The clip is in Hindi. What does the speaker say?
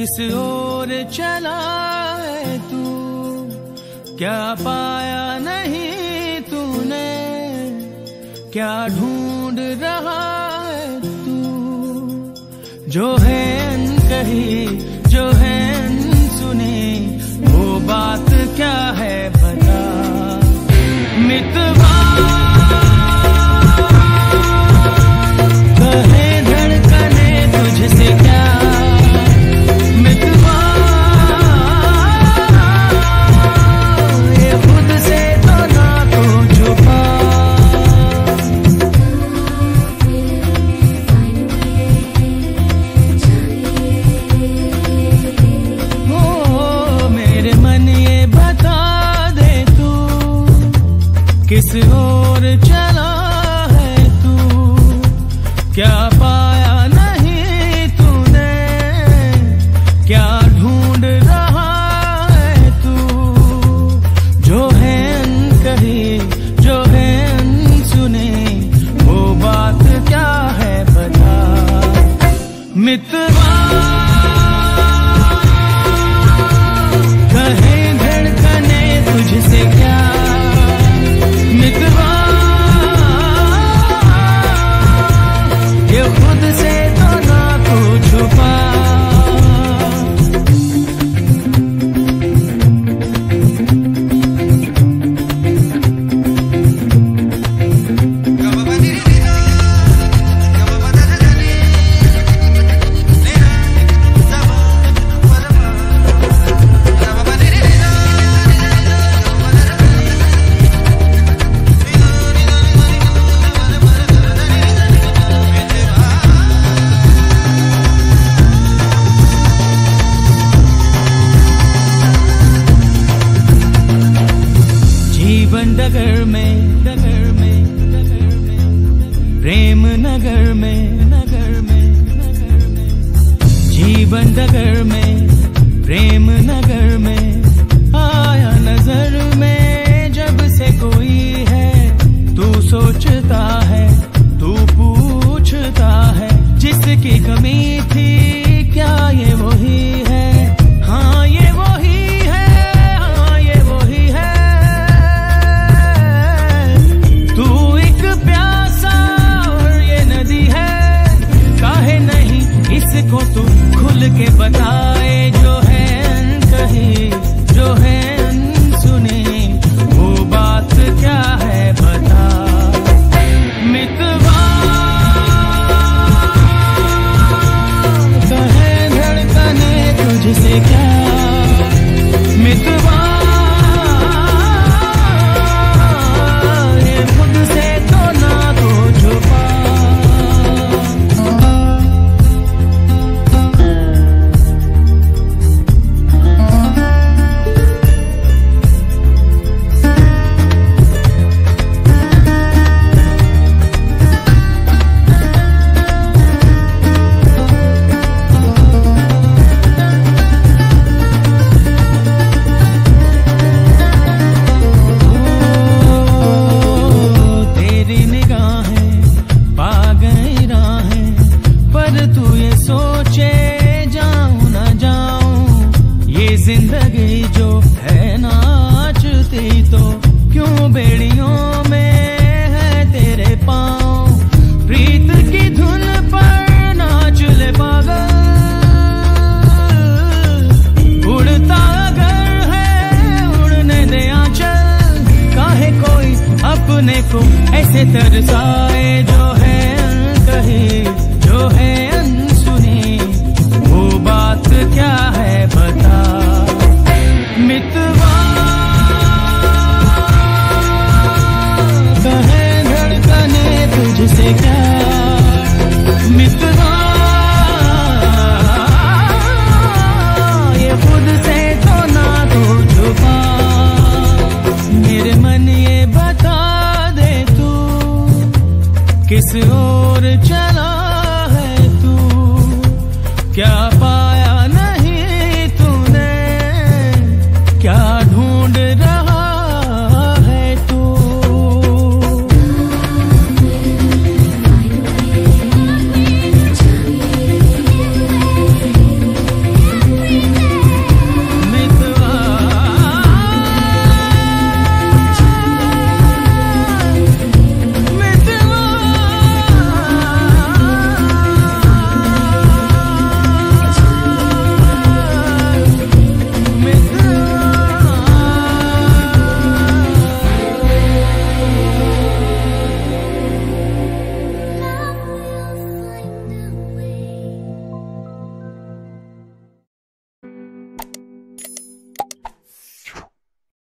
किस ओर चला है तू, क्या पाया नहीं तूने, क्या ढूंढ रहा है तू। जो है अनकही, जो है अनसुनी, वो बात क्या है बता। मितवा कहे धड़कने तुझसे क्या, मितवा ये खुद से तो ना तो छुपा। हो मेरे मन ये बता दे तू, किस ओर चला है तू, क्या पाया नहीं तूने, क्या ढूंढ रहा है तू। जो है अनकही, जो है अनसुनी, वो बात क्या है बता। मितवा कहे धड़कने तुझसे क्या, मितवा ये खुद से तो ना तू छुपा। डगर में, डगर में, डगर में, प्रेम नगर में, नगर में, नगर में, जीवन डगर में, प्रेम नगर में, आया नजर में जब से कोई है। तू सोचता है, तू पूछता है, जिसकी कमी थी क्या ये वही है। हाँ ये वही है, हाँ ये वही है। तू एक प्यासा और ये नदी है, काहे नहीं इसको तू खुल के बताए। जो है अनकही, जो है अनसुनी, वो बात क्या है बता। मितवा कहे धड़कने तुझसे क्या, मितवा ये खुद से तो ना तो छुपा। जिंदगी जो है नाचती तो क्यों बेड़ियों में है तेरे पाँव। प्रीत की धुन पर नाच ले पागल, उड़ता अगर है उड़ने दे आंचल। काहे कोई अपने को ऐसे तरसा